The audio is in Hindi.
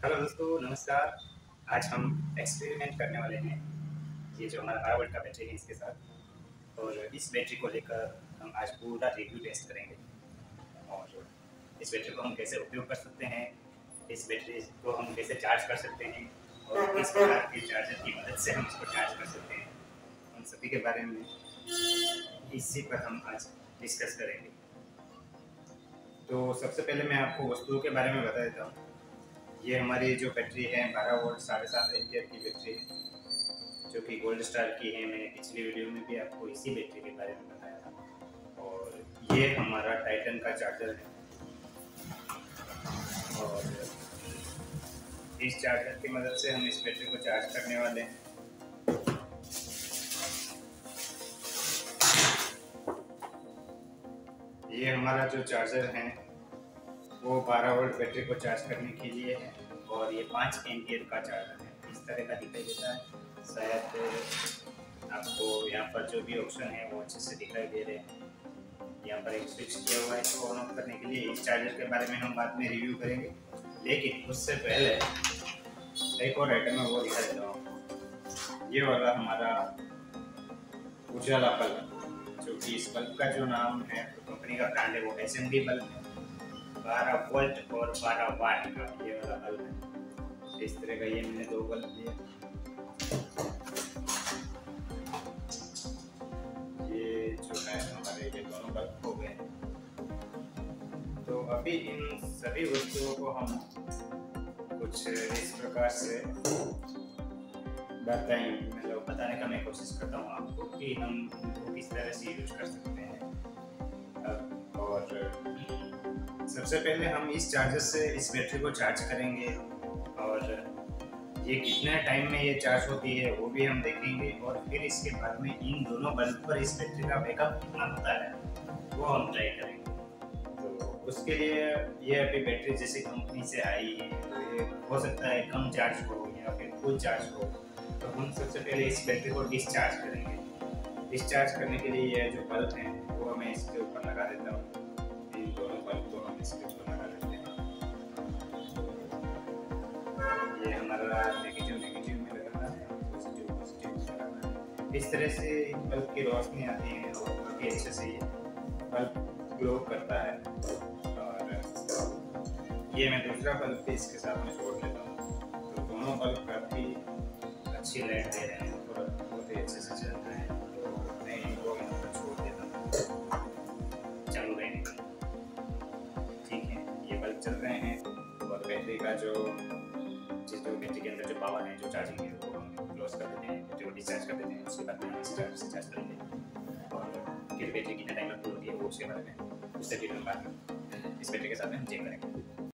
हेलो दोस्तों, नमस्कार। आज हम एक्सपेरिमेंट करने वाले हैं ये जो हमारा 12 वोल्ट का बैटरी है इसके साथ। और इस बैटरी को लेकर हम आज पूरा रिव्यू टेस्ट करेंगे और इस बैटरी को हम कैसे उपयोग कर सकते हैं, इस बैटरी को हम कैसे चार्ज कर सकते हैं और किस प्रकार के चार्जर की मदद से हम इसको चार्ज कर सकते हैं, उन सभी के बारे में इसी पर हम आज डिस्कस करेंगे। तो सबसे पहले मैं आपको वस्तुओं के बारे में बता देता हूँ। ये हमारी जो बैटरी है 12 वोल्ट 7.5 एम्पियर की बैटरी है जो कि गोल्ड स्टार की है। मैंने पिछली वीडियो में भी आपको इसी बैटरी के बारे में बताया था। और ये हमारा टाइटन का चार्जर है और इस चार्जर की मदद से हम इस बैटरी को चार्ज करने वाले हैं। ये हमारा जो चार्जर है वो 12 वोल्ट बैटरी को चार्ज करने के लिए है और ये 5 एम्पियर का चार्जर है। इस तरह का दिखाई देता है। शायद आपको यहाँ पर जो भी ऑप्शन है वो अच्छे से दिखाई दे रहे हैं। यहाँ पर एक स्विच किया हुआ है इसको ऑन ऑफ करने के लिए। इस चार्जर के बारे में हम बाद में रिव्यू करेंगे, लेकिन उससे पहले एक और आइटम है वो दिखा देता हूँ। ये वाला हमारा उजाला बल्ब, जो कि इस बल्ब का जो नाम है तो कंपनी का ब्रांड है वो SMD बल्ब है। 12 वोल्ट और 12 वाट का ये वाला बल्ब है। इस तरह का ये मैंने 2 बल्ब लिए। ये जो है हमारे ये दोनों बल्ब हो गए। तो अभी इन सभी वस्तुओं को हम कुछ इस प्रकार से बताने का मैं कोशिश करता हूँ आपको कि हम इनको किस तरह से यूज कर सकते हैं। और सबसे पहले हम इस चार्जर से इस बैटरी को चार्ज करेंगे और ये कितने टाइम में ये चार्ज होती है वो भी हम देखेंगे। और फिर इसके बाद में इन दोनों बल्ब पर इस बैटरी का बैकअप कितना होता है वो हम ट्राई करेंगे। तो उसके लिए ये अभी बैटरी जैसे कंपनी से आई है तो ये हो सकता है कम चार्ज हो या फिर फुल चार्ज हो। तो हम सबसे पहले इस बैटरी को डिस्चार्ज करेंगे। डिस्चार्ज करने के लिए ये जो बल्ब है वो मैं इसके ऊपर लगा देता हूँ। इन दोनों बल्ब को हम इसके ऊपर लगा देते हैं। ये हमारा नेगेटिव में लगाना है, पॉजिटिव में लगाना है। इस तरह से बल्ब की रोशनी आती है और काफ़ी अच्छे से ये बल्ब ग्लो करता है। और ये मैं दूसरा बल्ब भी इसके साथ में जोड़ लेता हूँ। तो दोनों बल्ब काफ़ी अच्छी लाइट दे रहे हैं और बहुत ही अच्छे से चल रहे हैं। तो मैं इनको यहाँ पर छोड़ देता हूँ, चालू रहने के लिए। ठीक है, ये बल्ब चल रहे हैं और बैटरी का जो बैटरी के अंदर जो पावर है, जो चार्जिंग है वो हम क्लोज कर देते हैं, बैटरी को डिस्चार्ज कर देते हैं। उसके बाद में इस चार्जर से चार्ज करेंगे और फिर बैटरी कितना टाइम में फुल होती है वो उसके बारे में उससे फिर हम बाद में इस बैटरी के साथ में हम चेक करेंगे।